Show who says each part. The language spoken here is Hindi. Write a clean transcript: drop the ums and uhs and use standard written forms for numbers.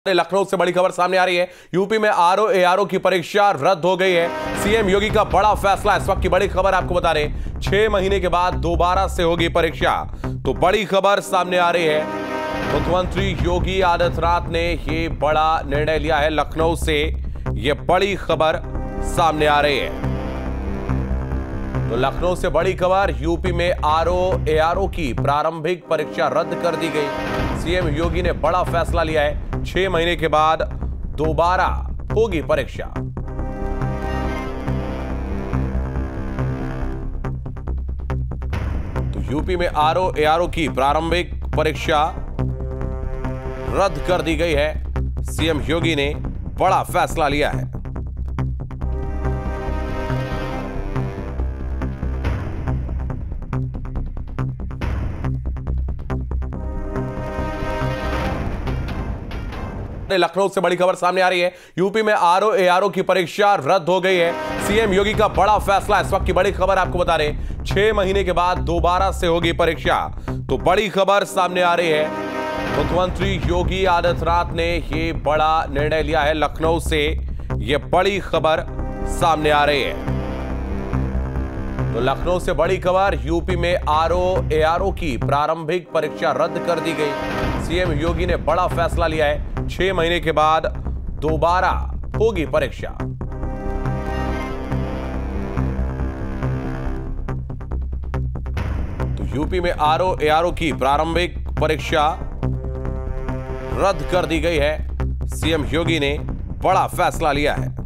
Speaker 1: लखनऊ से बड़ी खबर सामने आ रही है। यूपी में आरओ एआरओ की परीक्षा रद्द हो गई है। सीएम योगी का बड़ा फैसला। इस वक्त की बड़ी खबर आपको बता रहे, 6 महीने के बाद दोबारा से होगी परीक्षा। तो बड़ी खबर सामने आ रही है। मुख्यमंत्री योगी आदित्यनाथ ने ये बड़ा निर्णय लिया है। लखनऊ से ये बड़ी खबर सामने आ रही है। तो लखनऊ से बड़ी खबर, यूपी में आरओ एआरओ की प्रारंभिक परीक्षा रद्द कर दी गई। सीएम योगी ने बड़ा फैसला लिया है। 6 महीने के बाद दोबारा होगी परीक्षा। तो यूपी में आरओ एआरओ की प्रारंभिक परीक्षा रद्द कर दी गई है। सीएम योगी ने बड़ा फैसला लिया है। लखनऊ से बड़ी खबर सामने आ रही है। यूपी में आरओ एआरओ की परीक्षा रद्द हो गई है। सीएम योगी का बड़ा फैसला। इस वक्त की बड़ी खबर आपको बता रहे, 6 महीने के बाद दोबारा से होगी परीक्षा। तो बड़ी खबर सामने आ रही है। मुख्यमंत्री योगी आदित्यनाथ ने ये बड़ा निर्णय लिया है। लखनऊ से ये बड़ी खबर सामने आ रही है। तो लखनऊ से बड़ी खबर, यूपी में आरओ एआरओ की प्रारंभिक परीक्षा रद्द कर दी गई। सीएम योगी ने बड़ा फैसला लिया है। 6 महीने के बाद दोबारा होगी परीक्षा। तो यूपी में आरओ एआरओ की प्रारंभिक परीक्षा रद्द कर दी गई है। सीएम योगी ने बड़ा फैसला लिया है।